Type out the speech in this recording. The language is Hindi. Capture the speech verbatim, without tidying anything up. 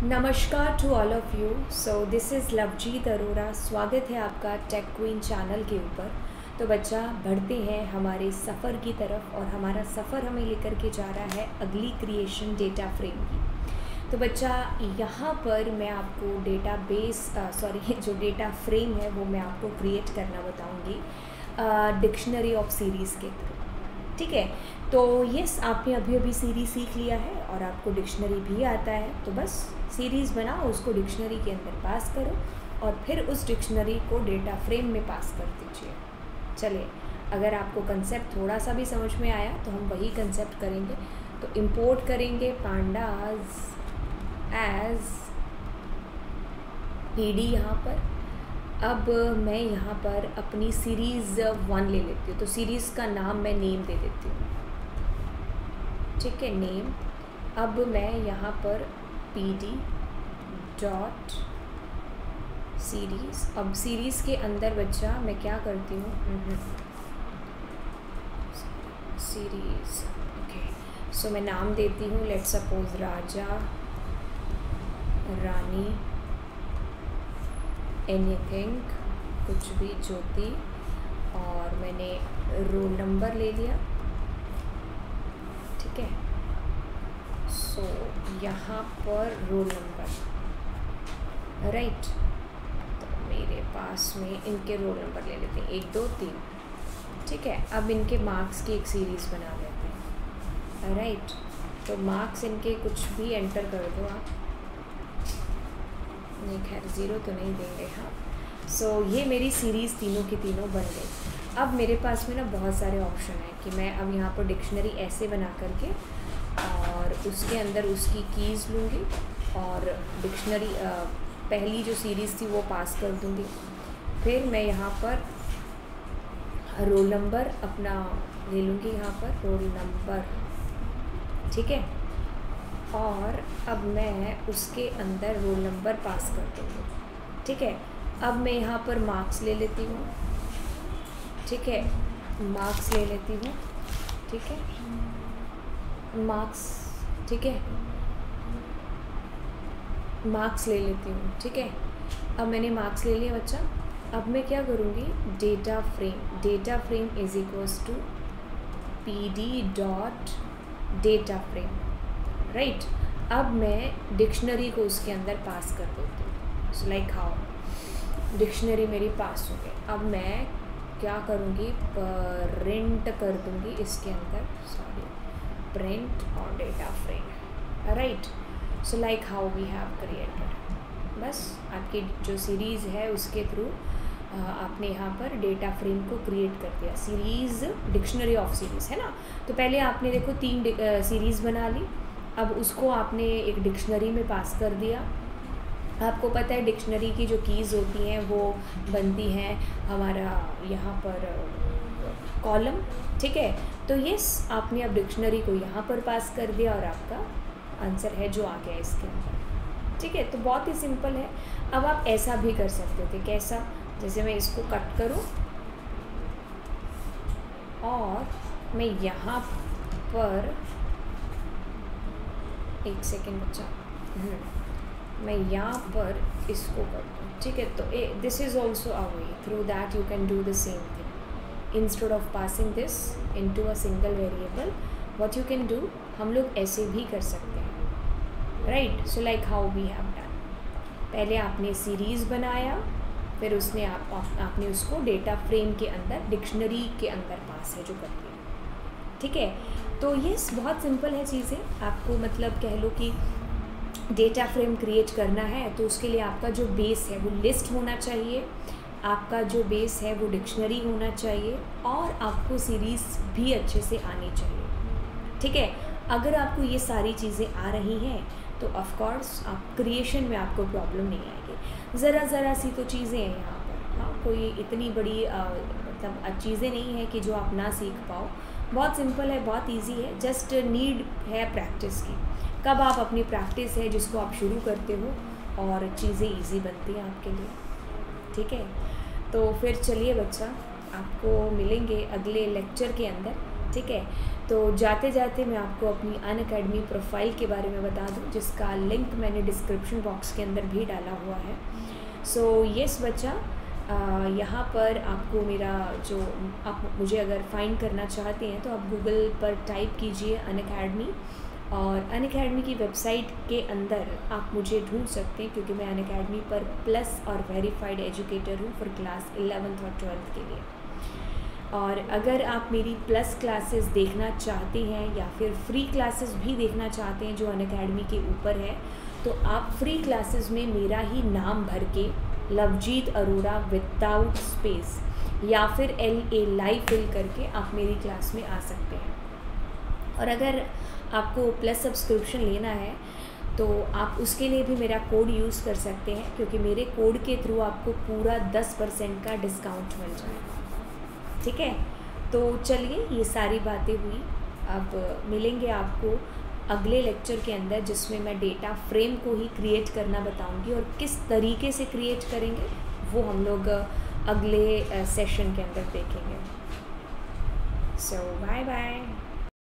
नमस्कार to all of you. So this is Lovejeet Arora. स्वागत है आपका टेक क्वीन चैनल के ऊपर। तो बच्चा, बढ़ते हैं हमारे सफ़र की तरफ और हमारा सफ़र हमें लेकर के जा रहा है अगली क्रिएशन डेटा फ्रेम की। तो बच्चा, यहाँ पर मैं आपको डेटा बेस सॉरी जो डेटा फ्रेम है वो मैं आपको क्रिएट करना बताऊँगी डिक्शनरी ऑफ सीरीज़ के थ्रू। ठीक है, तो यस, आपने अभी अभी सीरीज़ सीख लिया है और आपको डिक्शनरी भी आता है। तो बस सीरीज़ बनाओ, उसको डिक्शनरी के अंदर पास करो और फिर उस डिक्शनरी को डेटा फ्रेम में पास कर दीजिए। चलिए, अगर आपको कंसेप्ट थोड़ा सा भी समझ में आया तो हम वही कंसेप्ट करेंगे। तो इंपोर्ट करेंगे पांडाज एज पीडी यहाँ पर। अब मैं यहाँ पर अपनी सीरीज़ वन ले लेती हूँ। तो सीरीज़ का नाम मैं नेम दे देती हूँ। ठीक है, नेम। अब मैं यहाँ पर पी डी डॉट सीरीज़, अब सीरीज़ के अंदर बच्चा मैं क्या करती हूँ, सीरीज़। ओके, सो मैं नाम देती हूँ, लेट्स सपोज राजा रानी एनीथिंग, कुछ भी, ज्योति, और मैंने रोल नंबर ले लिया। ठीक है, सो so, यहाँ पर रोल नंबर, राइट। तो मेरे पास में इनके रोल नंबर ले लेते हैं, एक दो तीन। ठीक है, अब इनके मार्क्स की एक सीरीज़ बना लेते हैं, राइट। तो मार्क्स इनके कुछ भी एंटर कर दो आप, नहीं खैर ज़ीरो तो नहीं देंगे। हाँ, सो so, ये मेरी सीरीज़ तीनों की तीनों बन गई। अब मेरे पास में ना बहुत सारे ऑप्शन हैं कि मैं अब यहाँ पर डिक्शनरी ऐसे बना करके और उसके अंदर उसकी कीज़ लूँगी और डिक्शनरी पहली जो सीरीज़ थी वो पास कर दूँगी। फिर मैं यहाँ पर रोल नंबर अपना ले लूँगी, यहाँ पर रोल नंबर। ठीक है, और अब मैं उसके अंदर रोल नंबर पास कर दूँगी। ठीक है, अब मैं यहाँ पर मार्क्स ले लेती हूँ। ठीक है, मार्क्स ले लेती हूँ। ठीक है, मार्क्स, ठीक है, मार्क्स ले लेती हूँ। ठीक है, अब मैंने मार्क्स ले लिया बच्चा। अब मैं क्या करूँगी, data frame, data frame is equals to P D dot data frame, right. अब मैं डिक्शनरी को उसके अंदर पास कर देती हूँ। सो लाइक हाउ, डिक्शनरी मेरी पास हो गई। अब मैं क्या करूँगी, प्रिंट कर दूँगी इसके अंदर, सॉरी, प्रिंट और data frame, right. So like how we have created. बस आपकी जो सीरीज़ है उसके थ्रू आपने यहाँ पर डेटा फ्रेम को क्रिएट कर दिया। सीरीज़ डिक्शनरी ऑफ सीरीज़ है ना। तो पहले आपने देखो तीन सीरीज़ बना ली, अब उसको आपने एक डिक्शनरी में पास कर दिया। आपको पता है डिक्शनरी की जो कीज़ होती हैं वो बनती हैं हमारा यहाँ पर कॉलम। ठीक है, तो यस, आपने अब डिक्शनरी को यहाँ पर पास कर दिया और आपका आंसर है जो आ गया इसके अंदर। ठीक है, तो बहुत ही सिंपल है। अब आप ऐसा भी कर सकते थे, कैसा, जैसे मैं इसको कट करूँ और मैं यहाँ पर, एक सेकेंड बच्चा, मैं यहाँ पर इसको कर दूँ। ठीक है, तो this is also a way through that you can do the same thing. Instead of passing this into a single variable, what you can do, हम लोग ऐसे भी कर सकते हैं, right. So like how we have done, पहले आपने सीरीज़ बनाया, फिर उसने आप, आप आपने उसको डेटा फ्रेम के अंदर, डिक्शनरी के अंदर पास है जो कर दिया। ठीक है, तो यस, बहुत सिंपल है चीज़ें। आपको मतलब कह लो कि डेटा फ्रेम क्रिएट करना है तो उसके लिए आपका जो बेस है वो लिस्ट होना चाहिए, आपका जो बेस है वो डिक्शनरी होना चाहिए, और आपको सीरीज़ भी अच्छे से आनी चाहिए। ठीक है, अगर आपको ये सारी चीज़ें आ रही हैं तो ऑफ कोर्स आप क्रिएशन में आपको प्रॉब्लम नहीं आएगी। ज़रा ज़रा सी तो चीज़ें हैं यहाँ पर, हाँ, कोई इतनी बड़ी मतलब चीज़ें नहीं है कि जो आप ना सीख पाओ। बहुत सिंपल है, बहुत इजी है, जस्ट नीड है प्रैक्टिस की। कब आप अपनी प्रैक्टिस है जिसको आप शुरू करते हो और चीज़ें इजी बनती हैं आपके लिए। ठीक है, तो फिर चलिए बच्चा, आपको मिलेंगे अगले लेक्चर के अंदर। ठीक है। तो जाते जाते मैं आपको अपनी अनअकैडमी प्रोफाइल के बारे में बता दूं, जिसका लिंक मैंने डिस्क्रिप्शन बॉक्स के अंदर भी डाला हुआ है। सो यस बच्चा, यहाँ पर आपको मेरा जो, आप मुझे अगर फाइंड करना चाहते हैं तो आप गूगल पर टाइप कीजिए अनअकैडमी, और अनअकैडमी की वेबसाइट के अंदर आप मुझे ढूंढ सकते हैं, क्योंकि मैं अनअकैडमी पर प्लस और वेरीफाइड एजुकेटर हूँ फॉर क्लास इलेवेंथ और ट्वेल्थ के लिए। और अगर आप मेरी प्लस क्लासेस देखना चाहते हैं या फिर फ्री क्लासेस भी देखना चाहते हैं जो अनअकैडमी के ऊपर है, तो आप फ्री क्लासेस में मेरा ही नाम भर के लवजीत अरोड़ा विदाउट स्पेस या फिर एल ए लाइव फिल करके आप मेरी क्लास में आ सकते हैं। और अगर आपको प्लस सब्सक्रिप्शन लेना है तो आप उसके लिए भी मेरा कोड यूज़ कर सकते हैं, क्योंकि मेरे कोड के थ्रू आपको पूरा दस परसेंट का डिस्काउंट मिल जाएगा। ठीक है, तो चलिए ये सारी बातें हुई। अब मिलेंगे आपको अगले लेक्चर के अंदर, जिसमें मैं डेटा फ्रेम को ही क्रिएट करना बताऊंगी, और किस तरीके से क्रिएट करेंगे वो हम लोग अगले सेशन के अंदर देखेंगे। So bye bye.